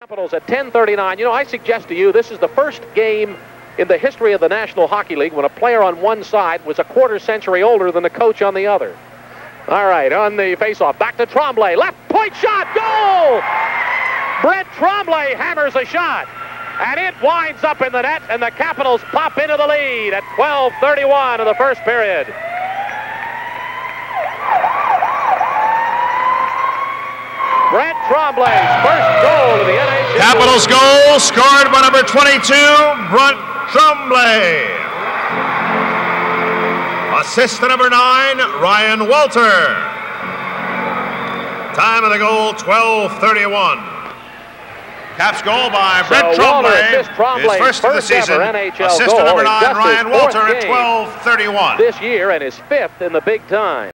Capitals at 10:39. You know, I suggest to you this is the first game in the history of the National Hockey League when a player on one side was a quarter century older than the coach on the other. All right, on the faceoff, back to Tremblay. Left point shot, goal! Brent Tremblay hammers a shot, and it winds up in the net, and the Capitals pop into the lead at 12:31 of the first period. Brent Tremblay's first goal of the NHL. Capitals goal scored by number 22, Brent Tremblay. Assist to number 9, Ryan Walter. Time of the goal, 12:31. Caps goal by Brent Tremblay. His first of the season. NHL assist goal. to number 9, Ryan Walter, at game 12:31. this year and his fifth in the big time.